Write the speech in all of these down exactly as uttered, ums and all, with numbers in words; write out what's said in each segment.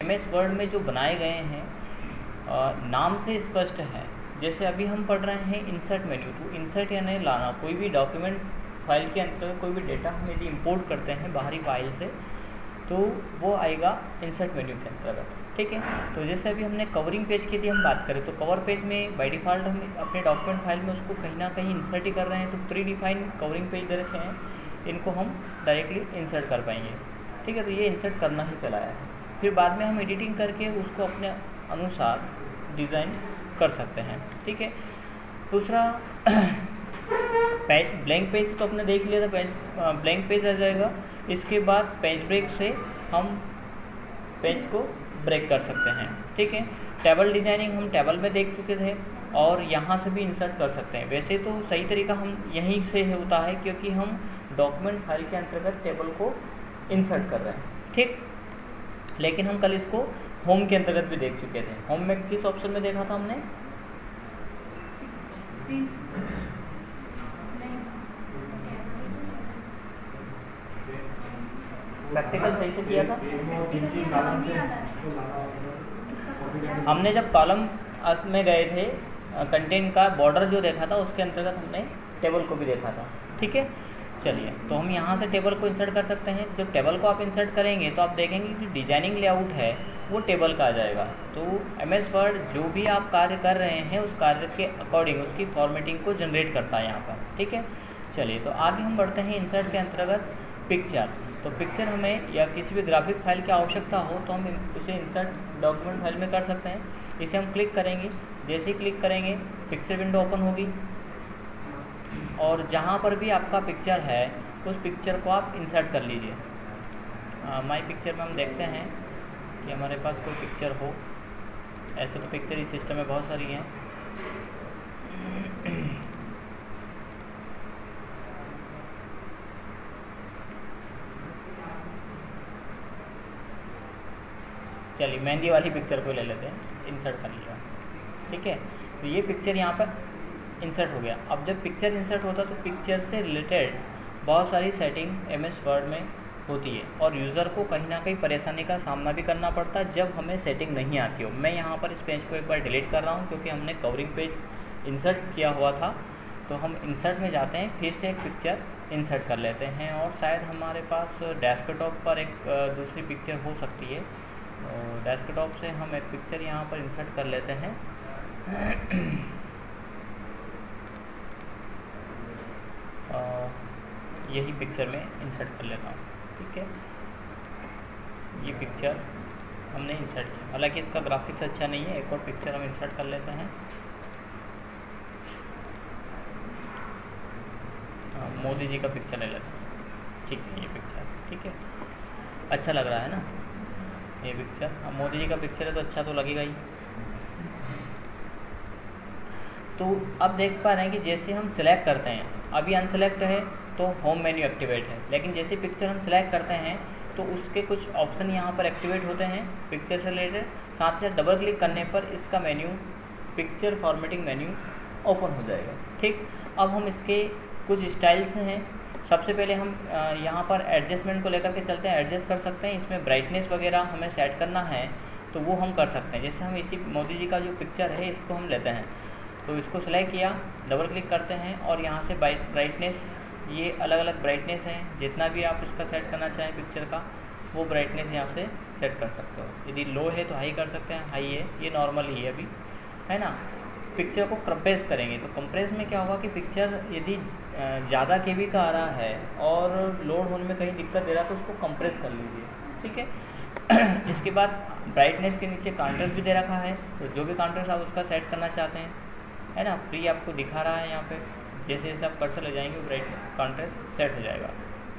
M S word में जो बनाए गए हैं नाम से स्पष्ट है। जैसे अभी हम पढ़ रहे हैं इंसर्ट मेन्यू, तो इंसर्ट यानी लाना, कोई भी डॉक्यूमेंट फाइल के अंतर्गत कोई भी डेटा हम यदि इंपोर्ट करते हैं बाहरी फाइल से तो वो आएगा इंसर्ट मेन्यू के अंतर्गत, ठीक है। तो जैसे अभी हमने कवरिंग पेज की यदि हम बात करें तो कवर पेज में बाय डिफ़ॉल्ट हम अपने डॉक्यूमेंट फाइल में उसको कहीं ना कहीं इंसर्ट ही कर रहे हैं, तो प्री डिफाइंड कवरिंग पेज दे रखे हैं, इनको हम डायरेक्टली इंसर्ट कर पाएंगे, ठीक है। तो ये इंसर्ट करना ही कहलाया है। फिर बाद में हम एडिटिंग करके उसको अपने अनुसार डिज़ाइन कर सकते हैं, ठीक है। दूसरा पेज ब्लैंक पेज तो अपने देख लिया था, पेज ब्लैंक पेज आ जाएगा। इसके बाद पेज ब्रेक से हम पेज को ब्रेक कर सकते हैं, ठीक है। टेबल डिजाइनिंग हम टेबल में देख चुके थे और यहाँ से भी इंसर्ट कर सकते हैं। वैसे तो सही तरीका हम यहीं से होता है क्योंकि हम डॉक्यूमेंट फाइल के अंतर्गत टेबल को इंसर्ट कर रहे हैं, ठीक। लेकिन हम कल इसको होम के अंतर्गत भी देख चुके थे। होम में किस ऑप्शन में देखा था हमने? प्रैक्टिकल सही से किया था हमने। जब कॉलम में गए थे कंटेंट का बॉर्डर जो देखा था उसके अंतर्गत हमने टेबल को भी देखा था, ठीक है। चलिए, तो हम यहाँ से टेबल को इंसर्ट कर सकते हैं। जब टेबल को आप इंसर्ट करेंगे तो आप देखेंगे कि डिजाइनिंग लेआउट है वो टेबल का आ जाएगा। तो एम एस वर्ड जो भी आप कार्य कर रहे हैं उस कार्य के अकॉर्डिंग उसकी फॉर्मेटिंग को जनरेट करता है यहाँ पर, ठीक है। चलिए, तो आगे हम बढ़ते हैं इंसर्ट के अंतर्गत पिक्चर। तो पिक्चर हमें या किसी भी ग्राफिक फाइल की आवश्यकता हो तो हम उसे इंसर्ट डॉक्यूमेंट फाइल में कर सकते हैं। इसे हम क्लिक करेंगे, जैसे ही क्लिक करेंगे पिक्चर विंडो ओपन होगी और जहाँ पर भी आपका पिक्चर है उस पिक्चर को आप इंसर्ट कर लीजिए। माई पिक्चर में हम देखते हैं कि हमारे पास कोई पिक्चर हो। ऐसे तो पिक्चर इस सिस्टम में बहुत सारी हैं। चलिए, मेहंदी वाली पिक्चर को ले लेते हैं, इंसर्ट कर लिया, ठीक है। तो ये पिक्चर यहाँ पर इंसर्ट हो गया। अब जब पिक्चर इंसर्ट होता है तो पिक्चर से रिलेटेड बहुत सारी सेटिंग एम एस वर्ड में होती है और यूज़र को कहीं ना कहीं परेशानी का सामना भी करना पड़ता है जब हमें सेटिंग नहीं आती हो। मैं यहाँ पर इस पेज को एक बार डिलीट कर रहा हूँ क्योंकि हमने कवरिंग पेज इंसर्ट किया हुआ था। तो हम इंसर्ट में जाते हैं, फिर से एक पिक्चर इंसर्ट कर लेते हैं और शायद हमारे पास डेस्कटॉप पर एक दूसरी पिक्चर हो सकती है। और डेस्कटॉप से हम एक पिक्चर यहाँ पर इंसर्ट कर लेते हैं। यही पिक्चर में इंसर्ट कर लेता हूँ, ठीक है। ये पिक्चर हमने इंसर्ट किया, हालांकि इसका ग्राफिक्स अच्छा नहीं है। एक और पिक्चर हम इंसर्ट कर लेते हैं। मोदी जी का पिक्चर ले लेते हैं, ठीक है। ये पिक्चर ठीक है, अच्छा लग रहा है ना ये पिक्चर। अब मोदी जी का पिक्चर है तो अच्छा तो लगेगा ही। तो अब देख पा रहे हैं कि जैसे हम सिलेक्ट करते हैं, अभी अनसेलेक्ट है तो होम मेन्यू एक्टिवेट है, लेकिन जैसे पिक्चर हम सिलेक्ट करते हैं तो उसके कुछ ऑप्शन यहाँ पर एक्टिवेट होते हैं पिक्चर से रिलेटेड। साथ ही साथ डबल क्लिक करने पर इसका menu, picture formatting menu open हो जाएगा, ठीक। अब हम इसके कुछ स्टाइल्स हैं। सबसे पहले हम यहाँ पर एडजस्टमेंट को लेकर के चलते हैं, एडजस्ट कर सकते हैं। इसमें ब्राइटनेस वगैरह हमें सेट करना है तो वो हम कर सकते हैं। जैसे हम इसी मोदी जी का जो पिक्चर है इसको हम लेते हैं, तो इसको सिलेक्ट किया, डबल क्लिक करते हैं और यहाँ से ब्राइटनेस, ये अलग अलग ब्राइटनेस हैं। जितना भी आप इसका सेट करना चाहें पिक्चर का वो ब्राइटनेस यहाँ से सेट कर सकते हो। यदि लो है तो हाई कर सकते हैं, हाई है, ये नॉर्मल ही है अभी, है ना। पिक्चर को कंप्रेस करेंगे तो कंप्रेस में क्या होगा कि पिक्चर यदि ज़्यादा के बी का आ रहा है और लोड होने में कहीं दिक्कत दे रहा है तो उसको कंप्रेस कर लीजिए, ठीक है। इसके बाद ब्राइटनेस के नीचे कॉन्ट्रास्ट भी दे रखा है, तो जो भी कॉन्ट्रास्ट आप उसका सेट करना चाहते हैं, है ना, फ्री आपको दिखा रहा है यहाँ पे। जैसे जैसे आप कर्सर ले जाएंगे ब्राइट कॉन्ट्रास्ट सेट हो जाएगा।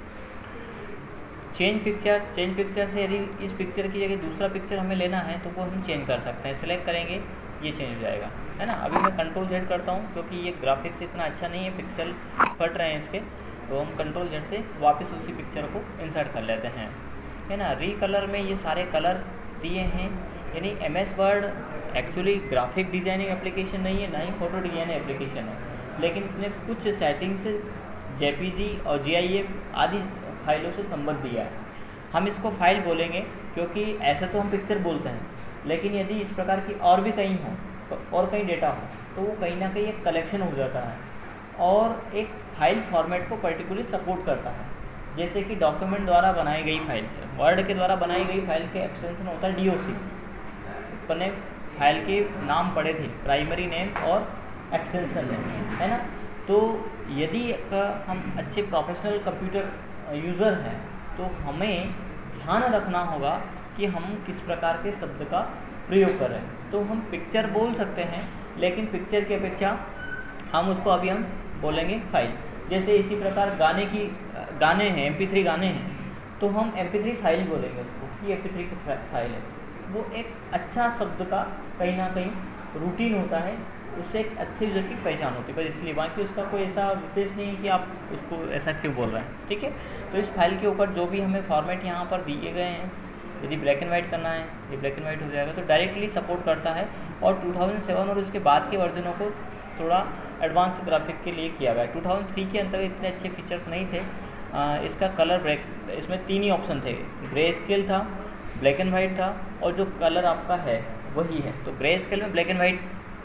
चेंज पिक्चर, चेंज पिक्चर से यदि इस पिक्चर की जगह दूसरा पिक्चर हमें लेना है तो वो हम चेंज कर सकते हैं। सिलेक्ट करेंगे, ये चेंज हो जाएगा, है ना। अभी मैं कंट्रोल जेड करता हूँ क्योंकि ये ग्राफिक्स इतना अच्छा नहीं है, पिक्सल फट रहे हैं इसके, तो हम कंट्रोल जेड से वापस उसी पिक्चर को इंसर्ट कर लेते हैं, है ना। री कलर में ये सारे कलर दिए हैं, यानी M S Word actually graphic designing application नहीं है, ना ही फोटो डिजाइनिंग एप्लीकेशन है, लेकिन इसने कुछ सेटिंग्स जेपीजी और जीआईएफ आदि फाइलों से संबंध दिया है। हम इसको फाइल बोलेंगे क्योंकि ऐसे तो हम पिक्चर बोलते हैं, लेकिन यदि इस प्रकार की और भी कहीं हो और कहीं डेटा हो तो वो कहीं ना कहीं एक कलेक्शन हो जाता है और एक फाइल फॉर्मेट को पर्टिकुलरली सपोर्ट करता है। जैसे कि डॉक्यूमेंट द्वारा बनाई गई फाइल, वर्ड के द्वारा बनाई गई फाइल के एक्सटेंशन होता है डी ओ सी। अपने फाइल के नाम पढ़े थे, प्राइमरी नेम और एक्सटेंशन नेम, है ना। तो यदि हम अच्छे प्रोफेशनल कंप्यूटर यूज़र हैं तो हमें ध्यान रखना होगा कि हम किस प्रकार के शब्द का प्रयोग कर रहे हैं। तो हम पिक्चर बोल सकते हैं, लेकिन पिक्चर की अपेक्षा हम उसको अभी हम बोलेंगे फाइल। जैसे इसी प्रकार गाने की गाने हैं, एम पी थ्री गाने हैं, तो हम एम पी थ्री फाइल बोलेंगे उसको कि एम पी थ्री की फाइल है। वो एक अच्छा शब्द का कहीं ना कहीं रूटीन होता है, उससे एक अच्छी यूज़र की पहचान होती है, बस इसलिए। बाकी उसका कोई ऐसा विशेष नहीं है कि आप उसको ऐसा क्यों बोल रहे हैं, ठीक है। तो इस फाइल के ऊपर जो भी हमें फॉर्मेट यहाँ पर दिए गए हैं, यदि ब्लैक एंड वाइट करना है, ये ब्लैक एंड वाइट हो जाएगा, तो डायरेक्टली सपोर्ट करता है। और टू थाउजेंड सेवन और उसके बाद के वर्जनों को थोड़ा एडवांस ग्राफिक के लिए किया गया। टू थाउजेंड थ्री के अंतर्गत इतने अच्छे फीचर्स नहीं थे। आ, इसका कलर ब्रेक, इसमें तीन ही ऑप्शन थे, ग्रे स्केल था, ब्लैक एंड वाइट था और जो कलर आपका है वही है। तो ग्रे स्केल में ब्लैक एंड वाइट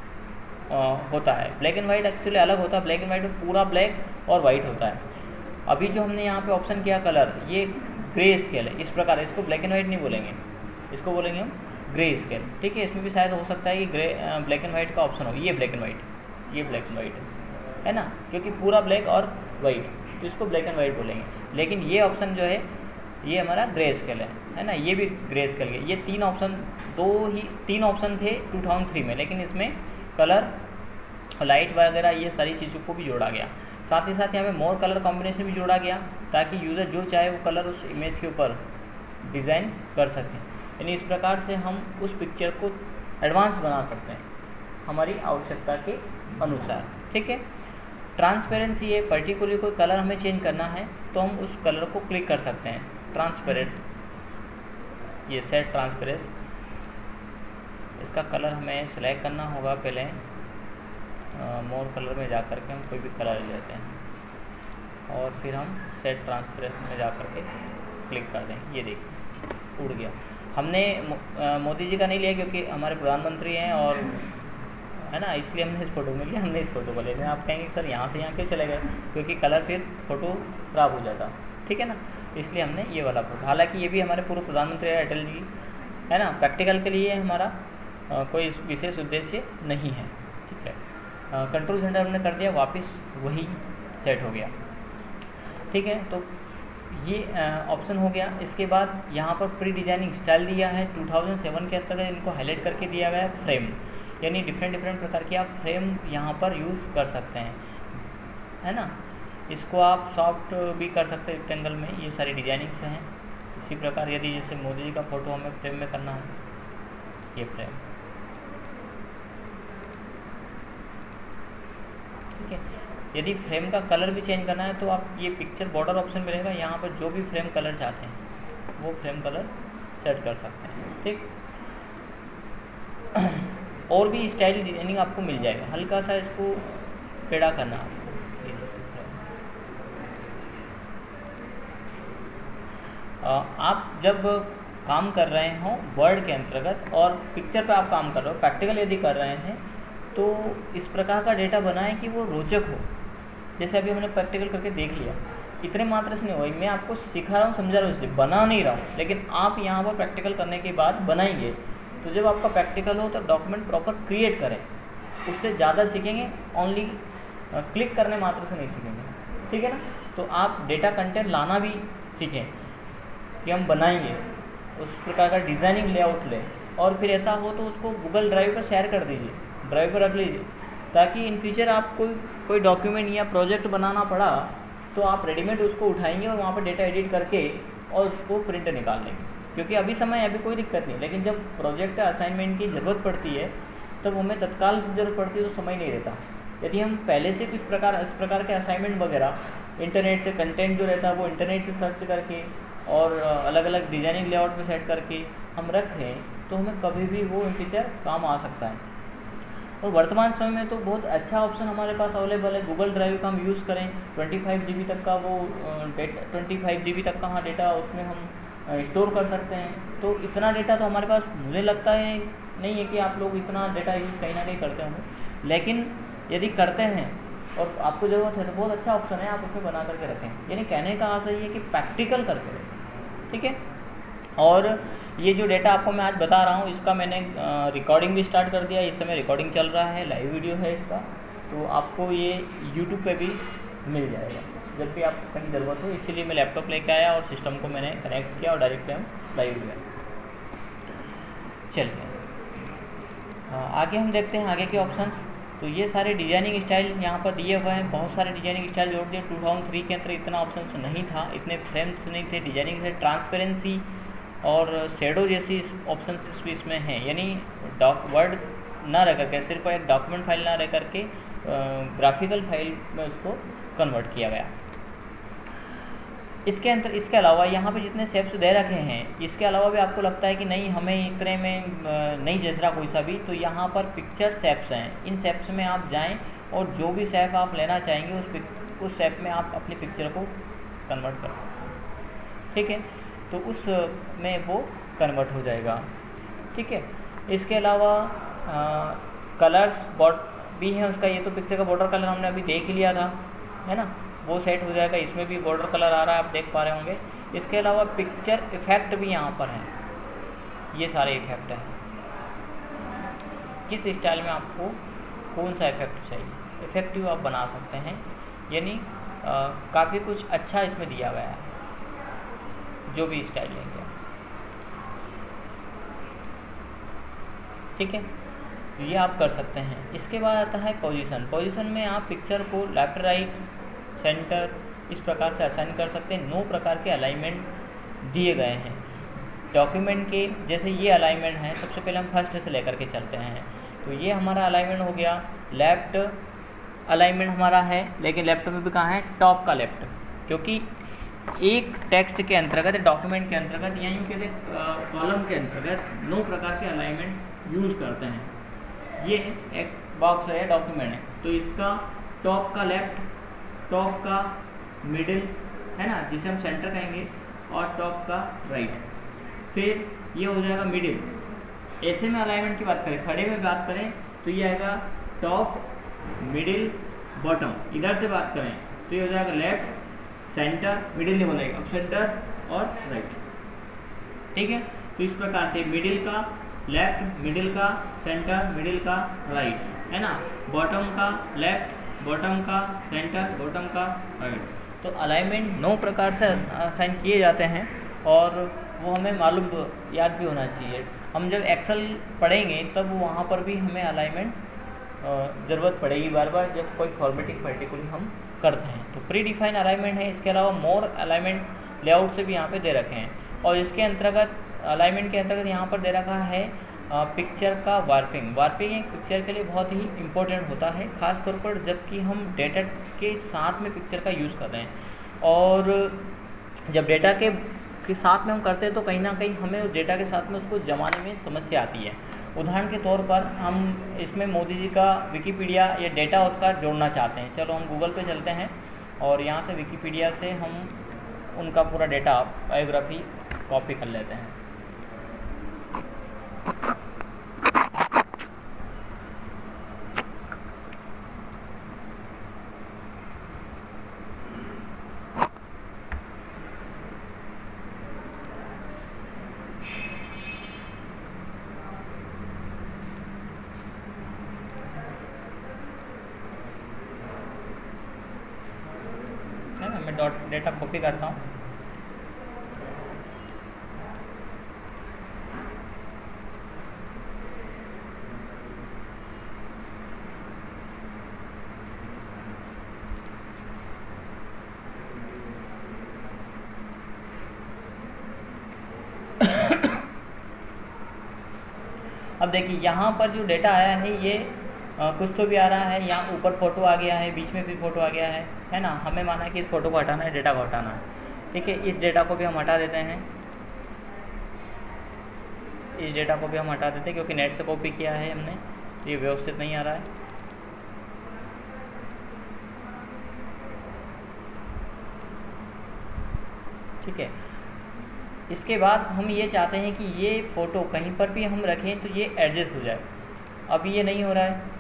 होता है, ब्लैक एंड वाइट एक्चुअली अलग होता है। ब्लैक एंड वाइट में पूरा ब्लैक और वाइट होता है। अभी जो हमने यहाँ पे ऑप्शन किया कलर, ये ग्रे स्केल है। इस प्रकार इसको ब्लैक एंड वाइट नहीं बोलेंगे, इसको बोलेंगे हम ग्रे स्केल, ठीक है। इसमें भी शायद हो सकता है कि ग्रे ब्लैक एंड वाइट का ऑप्शन हो, ये ब्लैक एंड वाइट, ये ब्लैक एंड वाइट है, है ना, क्योंकि पूरा ब्लैक और वाइट, तो इसको ब्लैक एंड वाइट बोलेंगे। लेकिन ये ऑप्शन जो है ये हमारा ग्रे स्केल है, है ना, ये भी ग्रे स्केल है। ये तीन ऑप्शन, दो ही तीन ऑप्शन थे टू थाउजेंड थ्री में, लेकिन इसमें कलर, लाइट वगैरह ये सारी चीज़ों को भी जोड़ा गया। साथ ही साथ यहाँ पे मोर कलर कॉम्बिनेशन भी जोड़ा गया, ताकि यूज़र जो चाहे वो कलर उस इमेज के ऊपर डिज़ाइन कर सकें। यानी इस प्रकार से हम उस पिक्चर को एडवांस बना सकते हैं हमारी आवश्यकता के अनुसार, ठीक है। ट्रांसपेरेंसी है, पर्टिकुलरली कोई कलर हमें चेंज करना है तो हम उस कलर को क्लिक कर सकते हैं। ट्रांसपेरेंस, ये सेट ट्रांसपेरेंस, इसका कलर हमें सेलेक्ट करना होगा। पहले मोर कलर में जा कर के हम कोई भी कलर ले लेते हैं और फिर हम सेट ट्रांसपेरेंस में जा कर के क्लिक कर दें। ये देखिए उड़ गया। हमने मोदी जी का नहीं लिया क्योंकि हमारे प्रधानमंत्री हैं और है ना, इसलिए हमने इस फोटो में लिया, हमने इस फोटो को ले लिया। आप कहेंगे सर यहाँ से यहाँ क्यों चले गए, क्योंकि कलर फिर फोटो ख़राब हो जाता, ठीक है ना, इसलिए हमने ये वाला फोटो। हालांकि ये भी हमारे पूर्व प्रधानमंत्री अटल जी, है ना, प्रैक्टिकल के लिए हमारा आ, कोई विशेष उद्देश्य नहीं है, ठीक है। कंट्रोल सेंटर हमने कर दिया, वापस वही सेट हो गया, ठीक है। तो ये ऑप्शन हो गया। इसके बाद यहाँ पर प्री डिजाइनिंग स्टाइल दिया है। टू थाउजेंड सेवन के अंतर्गत इनको हाईलाइट करके दिया गया है फ्रेम, यानी डिफरेंट डिफरेंट प्रकार के आप फ्रेम यहाँ पर यूज़ कर सकते हैं, है ना। इसको आप सॉफ्ट भी कर सकते हैं रेक्टेंगल में, ये सारी डिजाइनिंग्स हैं। इसी प्रकार यदि जैसे मोदी जी का फ़ोटो हमें फ्रेम में करना है, ये फ्रेम, ठीक है। यदि फ्रेम का कलर भी चेंज करना है तो आप ये पिक्चर बॉर्डर ऑप्शन में रहेगा, यहाँ पर जो भी फ्रेम कलर चाहते हैं वो फ्रेम कलर सेट कर सकते हैं, ठीक। और भी स्टाइल डिजाइनिंग आपको मिल जाएगा। हल्का सा इसको टेढ़ा करना है। आप जब काम कर रहे हों वर्ड के अंतर्गत और पिक्चर पे आप काम कर रहे हो, प्रैक्टिकल यदि कर रहे हैं, तो इस प्रकार का डेटा बनाएं कि वो रोचक हो। जैसे अभी हमने प्रैक्टिकल करके देख लिया, इतने मात्र से नहीं हुआ, मैं आपको सिखा रहा हूँ, समझा रहा हूँ, इसलिए बना नहीं रहा हूँ। लेकिन आप यहाँ पर प्रैक्टिकल करने के बाद बनाएंगे, तो जब आपका प्रैक्टिकल हो तो डॉक्यूमेंट प्रॉपर क्रिएट करें, उससे ज़्यादा सीखेंगे। ओनली क्लिक करने मात्र से नहीं सीखेंगे, ठीक है ना। तो आप डेटा कंटेंट लाना भी सीखें कि हम बनाएंगे, उस प्रकार का डिज़ाइनिंग लेआउट लें, और फिर ऐसा हो तो उसको गूगल ड्राइव पर शेयर कर दीजिए, ड्राइव पर रख लीजिए, ताकि इन फ्यूचर आप कोई कोई डॉक्यूमेंट या प्रोजेक्ट बनाना पड़ा तो आप रेडीमेड उसको उठाएंगे और वहाँ पर डेटा एडिट करके और उसको प्रिंट निकाल लेंगे। क्योंकि अभी समय अभी कोई दिक्कत नहीं, लेकिन जब प्रोजेक्ट असाइनमेंट की ज़रूरत पड़ती है तब हमें तत्काल ज़रूरत पड़ती है तो समय नहीं रहता। यदि हम पहले से कुछ प्रकार इस प्रकार के असाइनमेंट वगैरह इंटरनेट से कंटेंट जो रहता है वो इंटरनेट से सर्च करके और अलग अलग डिज़ाइनिंग लेआउट में सेट करके हम रखें तो हमें कभी भी वो इन फ्यूचर काम आ सकता है। और वर्तमान समय में तो बहुत अच्छा ऑप्शन हमारे पास अवेलेबल है, गूगल ड्राइव का हम यूज़ करें। ट्वेंटी फाइव जी बी तक का वो data twenty five G B तक का हाँ डेटा उसमें हम स्टोर कर सकते हैं। तो इतना डेटा तो हमारे पास मुझे लगता है नहीं है कि आप लोग इतना डेटा यूज़ कहीं ना कहीं करते होंगे, लेकिन यदि करते हैं और आपको ज़रूरत है तो बहुत अच्छा ऑप्शन है, आप उसमें बना करके रखें। यानी कहने का आशा ये है कि प्रैक्टिकल करके रखें, ठीक है। और ये जो डेटा आपको मैं आज बता रहा हूँ इसका मैंने रिकॉर्डिंग भी स्टार्ट कर दिया, इस समय रिकॉर्डिंग चल रहा है, लाइव वीडियो है इसका, तो आपको ये यूट्यूब पे भी मिल जाएगा जब भी आपको कहीं ज़रूरत हो। इसीलिए मैं लैपटॉप लेके आया और सिस्टम को मैंने कनेक्ट किया और डायरेक्टली हम लाइव वीडियो। चलिए आगे हम देखते हैं आगे के ऑप्शंस। तो ये सारे डिजाइनिंग स्टाइल यहाँ पर दिए हुए हैं, बहुत सारे डिजाइनिंग स्टाइल जोड़ दिए। टू थाउजेंड थ्री के अंदर इतना ऑप्शंस नहीं था, इतने फ्रेम्स नहीं थे डिजाइनिंग से। ट्रांसपेरेंसी और शेडो जैसी ऑप्शंस भी इसमें हैं, यानी डॉक वर्ड ना रह करके, सिर्फ एक डॉक्यूमेंट फाइल ना रह करके ग्राफिकल फाइल में उसको कन्वर्ट किया गया। इसके अंदर इसके अलावा यहाँ पे जितने शेप्स दे रखे हैं, इसके अलावा भी आपको लगता है कि नहीं हमें इतने में नहीं जैस रहा कोई सा भी, तो यहाँ पर पिक्चर शेप्स हैं। इन शेप्स में आप जाएं और जो भी शेप आप लेना चाहेंगे उस उस शेप में आप अपनी पिक्चर को कन्वर्ट कर सकते हैं, ठीक है। तो उस में वो कन्वर्ट हो जाएगा, ठीक है। इसके अलावा कलर्स बॉट भी हैं उसका, ये तो पिक्चर का बॉर्डर कलर हमने अभी देख ही लिया था, है ना, वो सेट हो जाएगा। इसमें भी बॉर्डर कलर आ रहा है, आप देख पा रहे होंगे। इसके अलावा पिक्चर इफेक्ट भी यहाँ पर हैं, ये सारे इफेक्ट हैं। किस स्टाइल में आपको कौन सा इफेक्ट चाहिए, इफेक्टिव आप बना सकते हैं, यानी काफ़ी कुछ अच्छा इसमें दिया गया है, जो भी स्टाइल लेंगे, ठीक है। तो ये आप कर सकते हैं। इसके बाद आता है पोजीशन। पोजीशन में आप पिक्चर को लेफ्ट राइट सेंटर इस प्रकार से असाइन कर सकते हैं। नौ प्रकार के अलाइनमेंट दिए गए हैं डॉक्यूमेंट के। जैसे ये अलाइनमेंट है, सबसे पहले हम फर्स्ट से लेकर के चलते हैं। तो ये हमारा अलाइनमेंट हो गया, लेफ्ट अलाइनमेंट हमारा है, लेकिन लेफ्ट में भी कहाँ है, टॉप का लेफ्ट, क्योंकि एक टेक्स्ट के अंतर्गत, डॉक्यूमेंट के अंतर्गत या यूँ कहते कॉलम के अंतर्गत नौ प्रकार के अलाइनमेंट यूज़ करते हैं। ये एक बॉक्स है, डॉक्यूमेंट है, तो इसका टॉप का लेफ्ट, टॉप का मिडिल, है ना, जिसे हम सेंटर कहेंगे, और टॉप का राइट। फिर ये हो जाएगा मिडिल। ऐसे में अलाइनमेंट की बात करें, खड़े में बात करें तो ये आएगा टॉप मिडिल बॉटम। इधर से बात करें तो ये हो जाएगा लेफ्ट सेंटर, मिडिल नहीं बोलेगा, अब सेंटर और राइट, ठीक है। तो इस प्रकार से मिडिल का लेफ्ट, मिडिल का सेंटर, मिडिल का राइट, है ना, बॉटम का लेफ्ट, बॉटम का सेंटर, बॉटम का राइट। तो अलाइनमेंट नौ प्रकार से असाइन किए जाते हैं और वो हमें मालूम याद भी होना चाहिए। हम जब एक्सेल पढ़ेंगे तब वहाँ पर भी हमें अलाइनमेंट ज़रूरत पड़ेगी बार बार, जब कोई फॉर्मेटिंग पर्टिकुलर हम करते हैं। तो प्री डिफाइन अलाइनमेंट है। इसके अलावा मोर अलाइनमेंट लेआउट से भी यहाँ पे दे रखे हैं, और इसके अंतर्गत अलाइनमेंट के अंतर्गत यहाँ पर दे रखा है पिक्चर का वार्पिंग। वार्पिंग एक पिक्चर के लिए बहुत ही इम्पोर्टेंट होता है, ख़ास तौर पर जबकि हम डेटा के साथ में पिक्चर का यूज़ कर रहे हैं। और जब डेटा के के साथ में हम करते हैं तो कहीं ना कहीं हमें उस डेटा के साथ में उसको जमाने में समस्या आती है। उदाहरण के तौर पर हम इसमें मोदी जी का विकीपीडिया या डेटा उसका जोड़ना चाहते हैं। चलो हम गूगल पे चलते हैं और यहाँ से विकीपीडिया से हम उनका पूरा डेटा बायोग्राफी कॉपी कर लेते हैं। मैं डॉट डेटा कॉपी करता हूँ। अब देखिए यहाँ पर जो डेटा आया है ये आ, कुछ तो भी आ रहा है, यहाँ ऊपर फ़ोटो आ गया है, बीच में भी फ़ोटो आ गया है, है ना। हमें माना है कि इस फ़ोटो को हटाना है, डेटा को हटाना है, ठीक है। इस डेटा को भी हम हटा देते हैं, इस डेटा को भी हम हटा देते हैं क्योंकि नेट से कॉपी किया है हमने, तो ये व्यवस्थित नहीं आ रहा है। ठीक है, इसके बाद हम ये चाहते हैं कि ये फ़ोटो कहीं पर भी हम रखें तो ये एडजस्ट हो जाए। अभी ये नहीं हो रहा है,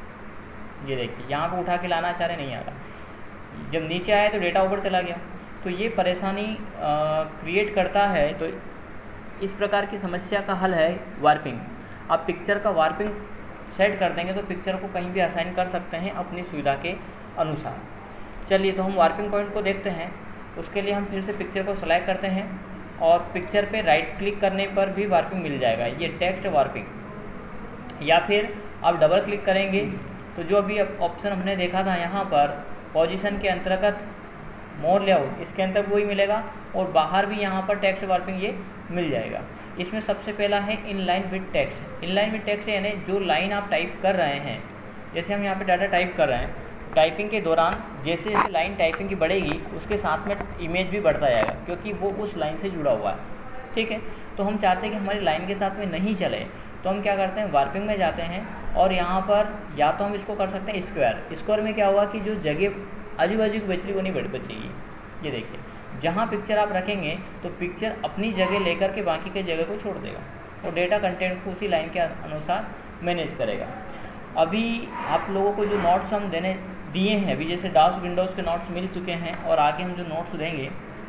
ये देखिए यहाँ पे उठा के लाना चाह रहे नहीं आ रहा। जब नीचे आया तो डेटा ऊपर चला गया, तो ये परेशानी क्रिएट करता है। तो इस प्रकार की समस्या का हल है वार्पिंग। आप पिक्चर का वार्पिंग सेट कर देंगे तो पिक्चर को कहीं भी असाइन कर सकते हैं अपनी सुविधा के अनुसार। चलिए तो हम वार्पिंग पॉइंट को देखते हैं। उसके लिए हम फिर से पिक्चर को सेलेक्ट करते हैं और पिक्चर पे राइट क्लिक करने पर भी वार्पिंग मिल जाएगा, ये टेक्स्ट वार्पिंग। या फिर आप डबल क्लिक करेंगे तो जो अभी ऑप्शन हमने देखा था यहाँ पर पोजीशन के अंतर्गत मोर लेआउट, इसके अंदर वही मिलेगा और बाहर भी यहाँ पर टेक्स्ट वार्पिंग ये मिल जाएगा। इसमें सबसे पहला है inline with text. Inline with text यानी जो लाइन आप टाइप कर रहे हैं, जैसे हम यहाँ पे डाटा टाइप कर रहे हैं, टाइपिंग के दौरान जैसे जैसे लाइन टाइपिंग की बढ़ेगी उसके साथ में इमेज भी बढ़ता जाएगा, क्योंकि वो उस लाइन से जुड़ा हुआ है। ठीक है, तो हम चाहते हैं कि हमारी लाइन के साथ में नहीं चले, तो हम क्या करते हैं, वार्पिंग में जाते हैं और यहाँ पर या तो हम इसको कर सकते हैं स्क्वायर। स्क्वायर में क्या हुआ कि जो जगह आजू बाजू की बच रही वो नहीं बढ़ बचेगी। ये देखिए, जहाँ पिक्चर आप रखेंगे तो पिक्चर अपनी जगह लेकर के बाकी के जगह को छोड़ देगा और डेटा कंटेंट को उसी लाइन के अनुसार मैनेज करेगा। अभी आप लोगों को जो नोट्स हम देने दिए हैं, अभी जैसे डास विंडोज़ के नोट्स मिल चुके हैं और आगे हम जो नोट्स देंगे,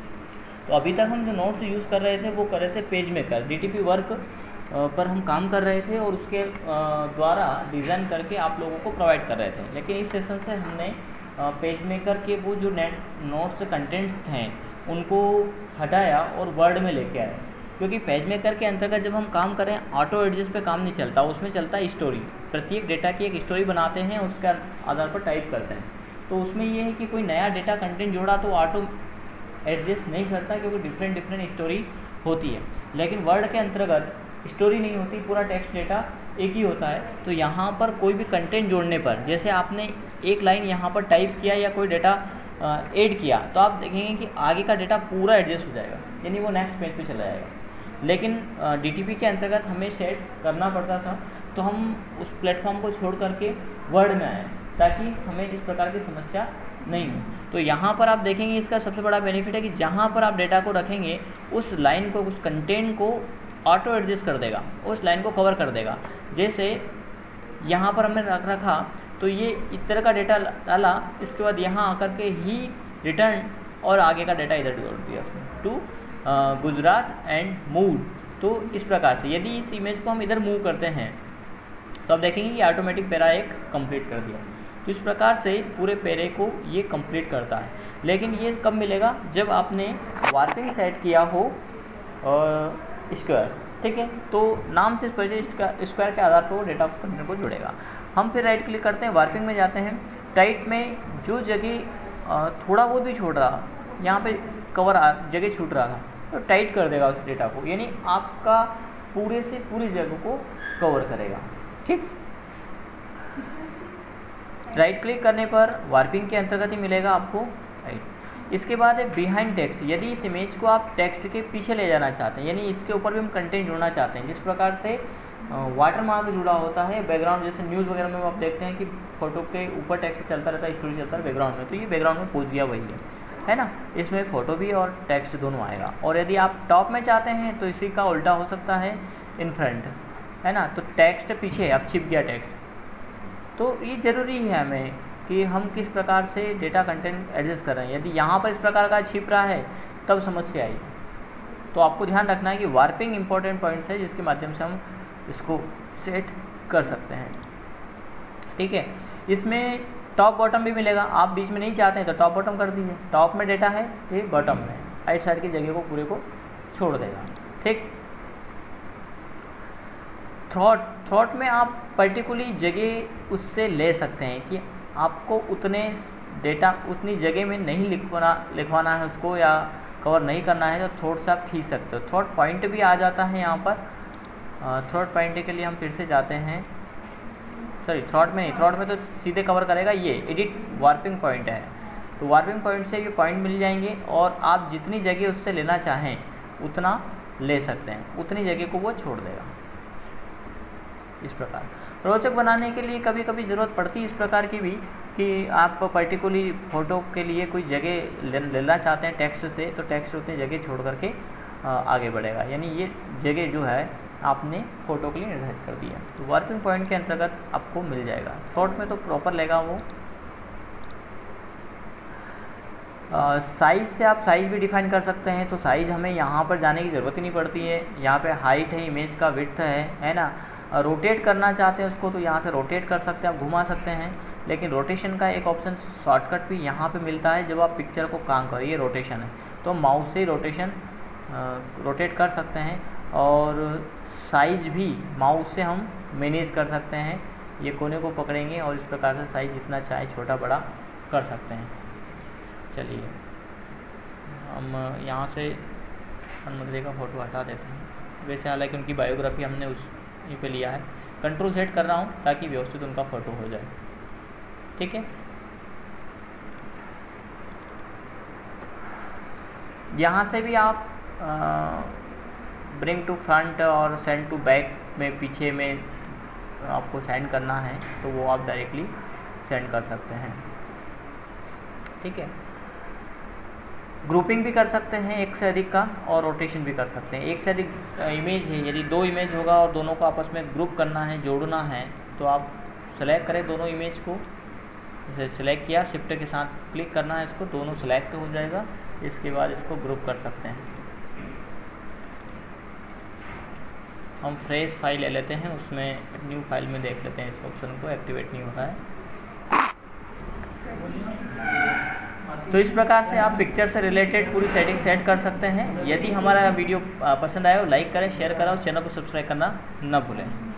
तो अभी तक हम जो नोट्स यूज़ कर रहे थे वो कर रहे थे पेज मेकर, डीटीपी वर्क पर हम काम कर रहे थे और उसके द्वारा डिज़ाइन करके आप लोगों को प्रोवाइड कर रहे थे। लेकिन इस सेशन से हमने पेज मेकर के वो जो नेट नोट्स कंटेंट्स थे उनको हटाया और वर्ड में लेके आए, क्योंकि पेज मेकर के अंतर्गत जब हम काम करें ऑटो एडजस्ट पे काम नहीं चलता, उसमें चलता है स्टोरी। प्रत्येक डेटा की एक स्टोरी बनाते हैं, उसके आधार पर टाइप करते हैं। तो उसमें ये है कि कोई नया डेटा कंटेंट जोड़ा तो ऑटो एडजस्ट नहीं करता, क्योंकि डिफरेंट डिफरेंट स्टोरी होती है। लेकिन वर्ड के अंतर्गत स्टोरी नहीं होती, पूरा टेक्स्ट डेटा एक ही होता है। तो यहाँ पर कोई भी कंटेंट जोड़ने पर, जैसे आपने एक लाइन यहाँ पर टाइप किया या कोई डेटा ऐड किया, तो आप देखेंगे कि आगे का डेटा पूरा एडजस्ट हो जाएगा, यानी वो नेक्स्ट पेज पे चला जाएगा। लेकिन डीटीपी के अंतर्गत हमें सेट करना पड़ता था, तो हम उस प्लेटफॉर्म को छोड़ करके वर्ड में आए ताकि हमें इस प्रकार की समस्या नहीं हो। तो यहाँ पर आप देखेंगे इसका सबसे बड़ा बेनिफिट है कि जहाँ पर आप डेटा को रखेंगे उस लाइन को, उस कंटेंट को ऑटो एडजस्ट कर देगा, उस लाइन को कवर कर देगा। जैसे यहाँ पर हमने रख रखा तो ये इस तरह का डेटा डाला, इसके बाद यहाँ आकर के ही रिटर्न और आगे का डेटा इधर जोड़ दिया टू गुजरात एंड मूव। तो इस प्रकार से यदि इस इमेज को हम इधर मूव करते हैं तो आप देखेंगे कि ऑटोमेटिक पैरा एक कंप्लीट कर दिया। तो इस प्रकार से पूरे पैरे को ये कंप्लीट करता है। लेकिन ये कब मिलेगा, जब आपने वार्पिंग सेट किया हो स्क्वायर। ठीक है, तो नाम से स्क्वायर के आधार पर वो डेटा कंटेंट को जुड़ेगा। हम फिर राइट क्लिक करते हैं, वार्पिंग में जाते हैं, टाइट में जो जगह थोड़ा बहुत भी छोड़ रहा, यहाँ पे कवर जगह छूट रहा था तो टाइट कर देगा उस डेटा को, यानी आपका पूरे से पूरी जगह को कवर करेगा। ठीक, राइट क्लिक करने पर वार्पिंग के अंतर्गत ही मिलेगा आपको राइट। इसके बाद है बिहाइंड टेक्स्ट। यदि इस इमेज को आप टेक्स्ट के पीछे ले जाना चाहते हैं, यानी इसके ऊपर भी हम कंटेंट जोड़ना चाहते हैं, जिस प्रकार से वाटर मार्क जुड़ा होता है बैकग्राउंड, जैसे न्यूज़ वगैरह में आप देखते हैं कि फोटो के ऊपर टेक्स्ट चलता रहता है, स्टोरी चलता है बैकग्राउंड में, तो ये बैकग्राउंड में पहुंच गया वही है है ना। इसमें फ़ोटो भी और टेक्स्ट दोनों आएगा। और यदि आप टॉप में चाहते हैं तो इसी का उल्टा हो सकता है, इन फ्रंट, है ना। तो टेक्स्ट पीछे, अब छिप गया टेक्स्ट। तो ये ज़रूरी है हमें कि हम किस प्रकार से डेटा कंटेंट एडजस्ट कर रहे हैं। यदि यहाँ पर इस प्रकार का छिप रहा है तब समस्या आई। तो आपको ध्यान रखना है कि वार्पिंग इंपॉर्टेंट पॉइंट्स है जिसके माध्यम से हम इसको सेट कर सकते हैं। ठीक है, इसमें टॉप बॉटम भी मिलेगा। आप बीच में नहीं चाहते हैं तो टॉप बॉटम कर दीजिए। टॉप में डेटा है, ये बॉटम में, राइट साइड की जगह को पूरे को छोड़ देगा। ठीक, थ्रॉट थ्रॉट में आप पर्टिकुलरली जगह उससे ले सकते हैं कि आपको उतने डेटा उतनी जगह में नहीं लिखवाना लिखवाना है उसको, या कवर नहीं करना है, तो थ्रॉट से आप खींच सकते हो। थ्रॉट पॉइंट भी आ जाता है यहाँ पर। थ्रॉट पॉइंट के लिए हम फिर से जाते हैं, सॉरी थ्रॉट में नहीं, थ्रॉट में तो सीधे कवर करेगा। ये एडिट वार्पिंग पॉइंट है, तो वार्पिंग पॉइंट से ये पॉइंट मिल जाएंगे और आप जितनी जगह उससे लेना चाहें उतना ले सकते हैं, उतनी जगह को वो छोड़ देगा। इस प्रकार रोचक बनाने के लिए कभी कभी ज़रूरत पड़ती है इस प्रकार की भी कि आप पर्टिकुलरली फ़ोटो के लिए कोई जगह ले, लेना चाहते हैं टेक्स्ट से, तो टेक्स्ट उतनी जगह छोड़ करके आगे बढ़ेगा। यानी ये जगह जो है आपने फ़ोटो के लिए निर्धारित कर दिया, तो वर्किंग पॉइंट के अंतर्गत आपको मिल जाएगा। थॉट में तो प्रॉपर लेगा वो। साइज़ से आप साइज़ भी डिफाइन कर सकते हैं, तो साइज़ हमें यहाँ पर जाने की ज़रूरत ही नहीं पड़ती है। यहाँ पे हाइट है, इमेज का विड्थ है है ना। रोटेट करना चाहते हैं उसको तो यहाँ से रोटेट कर सकते हैं, आप घुमा सकते हैं। लेकिन रोटेशन का एक ऑप्शन शॉर्टकट भी यहाँ पे मिलता है, जब आप पिक्चर को काम करो, ये रोटेशन है तो माउस से रोटेशन रोटेट कर सकते हैं। और साइज़ भी माउस से हम मैनेज कर सकते हैं। ये कोने को पकड़ेंगे और इस प्रकार से साइज़ जितना चाहे छोटा बड़ा कर सकते हैं। चलिए हम यहाँ से हनुमंतरे का फ़ोटो हटा देते हैं। वैसे हालांकि उनकी बायोग्राफी हमने उस ये पे लिया है। कंट्रोल सेट कर रहा हूँ ताकि व्यवस्थित उनका फ़ोटो हो जाए। ठीक है, यहाँ से भी आप ब्रिंग टू फ्रंट और सेंड टू बैक में पीछे में आपको सेंड करना है तो वो आप डायरेक्टली सेंड कर सकते हैं। ठीक है, ग्रुपिंग भी कर सकते हैं एक से अधिक का, और रोटेशन भी कर सकते हैं। एक से अधिक इमेज है, यदि दो इमेज होगा और दोनों को आपस में ग्रुप करना है, जोड़ना है, तो आप सेलेक्ट करें दोनों इमेज को। जैसे सेलेक्ट किया, शिफ्ट के साथ क्लिक करना है इसको, दोनों सेलेक्ट हो जाएगा। इसके बाद इसको ग्रुप कर सकते हैं। हम फ्रेश फाइल ले लेते हैं, उसमें न्यू फाइल में देख लेते हैं, इस ऑप्शन को एक्टिवेट नहीं होता है। तो इस प्रकार से आप पिक्चर से रिलेटेड पूरी सेटिंग सेट कर सकते हैं। यदि हमारा वीडियो पसंद आया हो लाइक करें, शेयर करें और चैनल को सब्सक्राइब करना न भूलें।